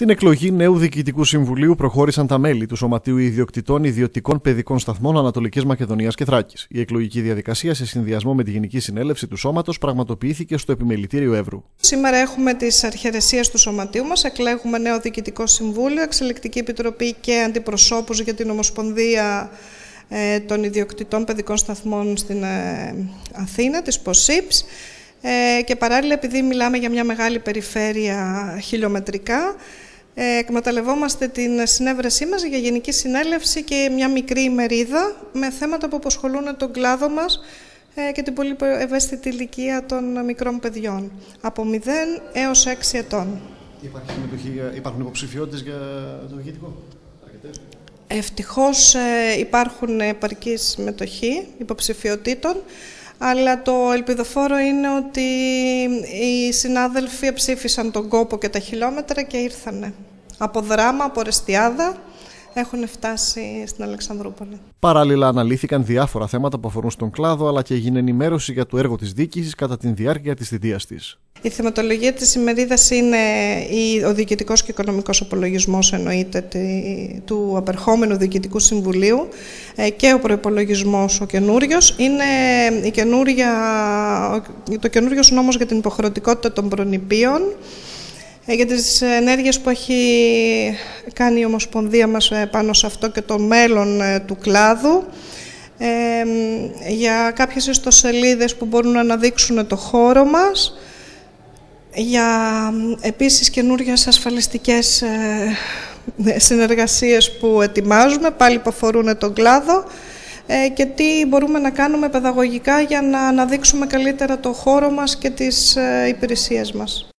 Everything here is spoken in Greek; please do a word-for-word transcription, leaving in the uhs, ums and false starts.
Στην εκλογή νέου Διοικητικού Συμβουλίου προχώρησαν τα μέλη του Σωματείου Ιδιοκτητών Ιδιωτικών Παιδικών Σταθμών Ανατολικής Μακεδονίας και Θράκης. Η εκλογική διαδικασία, σε συνδυασμό με τη Γενική Συνέλευση του Σώματος, πραγματοποιήθηκε στο Επιμελητήριο Εύρου. Σήμερα έχουμε τις αρχιερεσίες του Σωματείου μας. Εκλέγουμε νέο Διοικητικό Συμβούλιο, Εξελεκτική Επιτροπή και αντιπροσώπους για την Ομοσπονδία ε, των Ιδιοκτητών Παιδικών Σταθμών στην ε, Αθήνα, της ΠΟΣΥΠΣ. Ε, και παράλληλα, επειδή μιλάμε για μια μεγάλη περιφέρεια χιλιομετρικά, ε, εκμεταλλευόμαστε την συνέβρεσή μας για Γενική Συνέλευση και μια μικρή ημερίδα με θέματα που απασχολούν τον κλάδο μας ε, και την πολύ ευαίσθητη ηλικία των μικρών παιδιών, από μηδέν έως έξι ετών. Υπάρχει συμμετοχή, υπάρχουν υποψηφιότητες για το διοικητικό? Ευτυχώς ε, υπάρχουν επαρκή συμμετοχή υποψηφιότητων, αλλά το ελπιδοφόρο είναι ότι οι συνάδελφοι ψήφισαν τον κόπο και τα χιλιόμετρα και ήρθανε. Από Δράμα, από Ρεστιάδα, έχουν φτάσει στην Αλεξανδρούπολη. Παράλληλα, αναλύθηκαν διάφορα θέματα που αφορούν στον κλάδο, αλλά και έγινε ενημέρωση για το έργο της διοίκησης κατά τη διάρκεια της θητείας της. Η θεματολογία της ημερίδας είναι ο διοικητικός και οικονομικός απολογισμός, εννοείται, του απερχόμενου Διοικητικού Συμβουλίου και ο προϋπολογισμός ο καινούριος. Είναι η καινούρια, το καινούριος νόμος για την υποχρεωτικότητα των προνηπίων, για τις ενέργειες που έχει κάνει η Ομοσπονδία μας πάνω σε αυτό και το μέλλον του κλάδου, ε, για κάποιες ιστοσελίδες που μπορούν να αναδείξουν το χώρο μας, για επίσης καινούργιες ασφαλιστικές ε, συνεργασίες που ετοιμάζουμε, πάλι που αφορούν τον κλάδο, ε, και τι μπορούμε να κάνουμε παιδαγωγικά για να αναδείξουμε καλύτερα το χώρο μας και τις ε, υπηρεσίες μας.